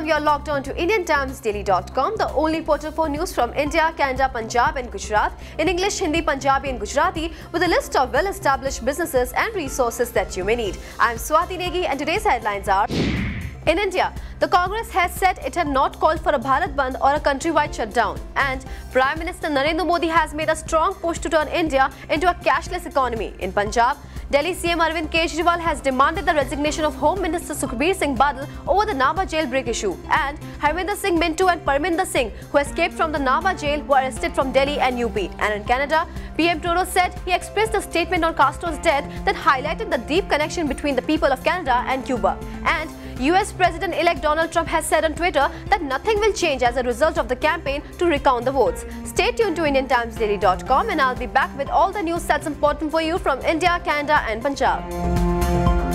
you're logged on to IndianTimesDaily.com, the only portal for news from India, Canada, Punjab and Gujarat in English, Hindi, Punjabi and Gujarati with a list of well-established businesses and resources that you may need. I'm Swati Negi and today's headlines are: in India, the Congress has said it had not called for a Bharat Bandh or a countrywide shutdown, and Prime Minister Narendra Modi has made a strong push to turn India into a cashless economy. In Punjab, Delhi CM Arvind Kejriwal has demanded the resignation of Home Minister Sukhbir Singh Badal over the Nabha jail break issue, and Harminder Singh Mintu and Parminder Singh, who escaped from the Nabha jail, were arrested from Delhi and UP. And in Canada, PM Trudeau said he expressed a statement on Castro's death that highlighted the deep connection between the people of Canada and Cuba. And US President-elect Donald Trump has said on Twitter that nothing will change as a result of the campaign to recount the votes. Stay tuned to IndianTimesDaily.com and I'll be back with all the news that's important for you from India, Canada and Punjab.